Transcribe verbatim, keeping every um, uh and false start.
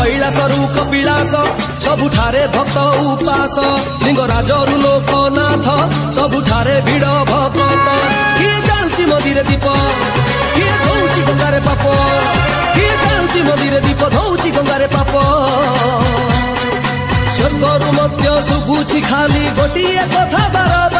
कैलासरू कपिलास सबुठारे भक्त उपास लिंगराजरू लोकनाथ सबुठारे भिड़ भगत किए जालुची मदिरे दीप किए धौची गंगारे पाप किए जालुची मदिरे दीप धौची गंगारे पाप स्वर्गरू मध्य शुभुची खाली गोटिए कथा बार